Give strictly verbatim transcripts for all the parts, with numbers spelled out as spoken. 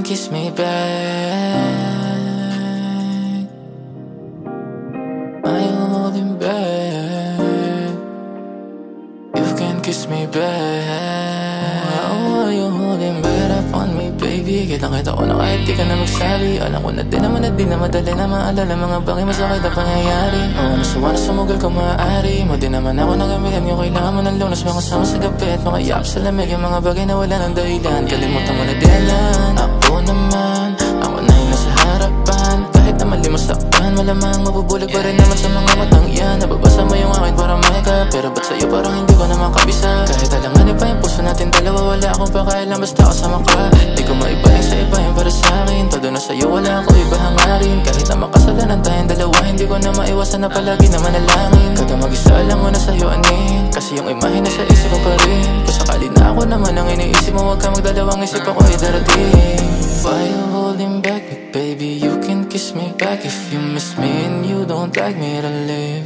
kiss me back? Are you holding back? You can kiss me back. Oh, are you holding back up on me, baby? Kitang-kita ko na kahit di ka na magsabi. Alam ko na din naman na di na madali na maalala mga bagay masakit na pangyayari. Oo, nasuwa na sumugal kung maaari mo din naman ako nagamihan yung kailangan mo ng lunas. Mga kasama sa gabi at mga yap sa lamig. Yung mga bagay na wala ng dahilan, kalimutan mo na dilan. Ako naman, ako na yung nasa harapan. Kahit na mali masaktan, malamang mabubulag pa rin naman sa mga matang yan. Nababasa mo yung akin para mahika, pero ba't sa'yo parang hindi ko na makabisa? Kahit alanganin pa yung puso natin dalawa, wala akong pakailan basta kasama ka. Di ko maibalik sa iba yung para sa'kin. Todo na sa'yo, wala ako iba hangarin. Kahit na makasalanan tayong dalawa, hindi ko na maiwasan na palagi na manalangin. Kada mag-isa lang mo na sa'yo anin, kasi yung imahe na sa isip ko pa rin. Kung sakali na ako naman ang iniisip mo, huwag ka magdalawang isip ako ay darating. Why you holding back me, baby? You can kiss me back if you miss me and you don't like me to live.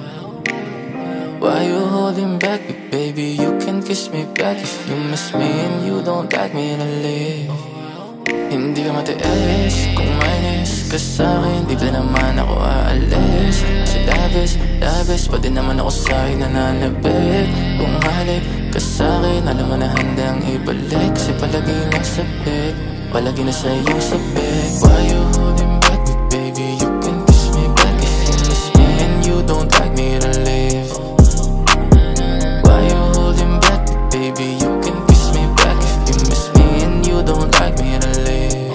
Why you holding back me, baby? You can kiss me back if you miss me and you don't like me to live. Hindi ka matiis kung mainis ka sa'kin, di ba naman ako aalis? Kasi labis, labis pa din naman ako sa'yo nananabik. Kung halik ka sa'kin, alam mo na handang ibalik. Kasi palagi lang sabik, palagi na sa iyong sabik. Why you holding back me, baby? You can kiss me back if you miss me and you don't like me to live. Why you holding back me, baby? You can kiss me back if you miss me and you don't like me to live.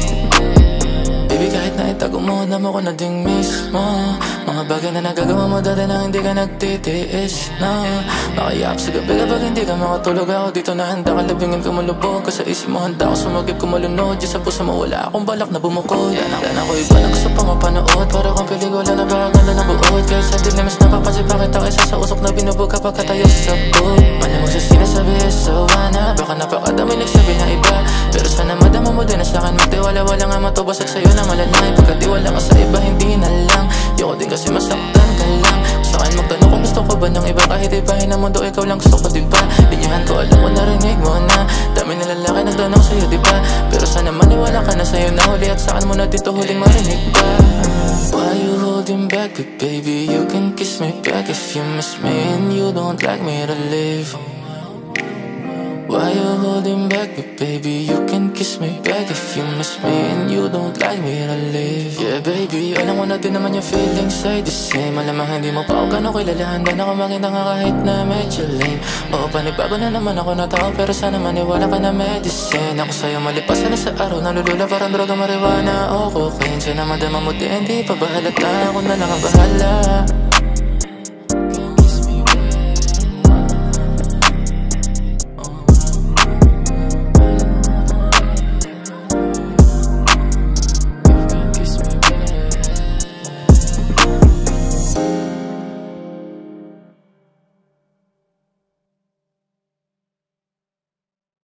Baby, kahit na itago mo, damo ko na ding mismo. Mga bagay na nagagawa mo dati na hindi ka nagtitiis na makayap sa gabi kapag hindi ka makatulog. Ako dito na handa ka labingin kumulubog. Kasi isip mo handa ako sumagip kumalunod. Diyan sa puso mo wala akong balak na bumukod. Danak ko iba na gusto pa mapanood. Para kang pelikula na bakaganda na buod. Kaya sa dilim mas napapansin bakit ako isa sa usok na binubog kapag katayo sa sabog. Malamang sa sinasabi sawa na baka napakadami nagsabi na iba. Pero sana madama mo din na sa'kin magtiwala. Wala nga matubas at sa'yo na malanay. Pagkat di wala ka sa iba hindi na lang. Yoko din kasi masaktan ka lang. Sa'kin magtanong kung gusto ko ba ng iba. Kahit ibahin ang mundo ikaw lang gusto ko diba. Linyahan ko alam ko narinig mo na dami na lalaki nagtanong sa'yo diba. Pero sana maniwala ka na sa'yo na huli. At sa'kin mo na dito huling marinig pa. Why you holding back me, baby? You can kiss me back if you miss me and you don't like me to live. Why you holding back me, baby? You can kiss me back if you miss me and you don't like me to live. Yeah, baby, alam ko na din naman yung feelings ay the same. Malamang hindi mo pa ako gano'ng kilala. Handa na kumakita nga kahit na medyo lame. Oo, panibago na naman ako na tao, pero sana maniwala ka na medicine. Ako sa'yo malipasan na sa araw, nalulula parang droga, marijuana o cocaine. Sana madama mo din, di pa ba halata? Ako na lang ang bahala.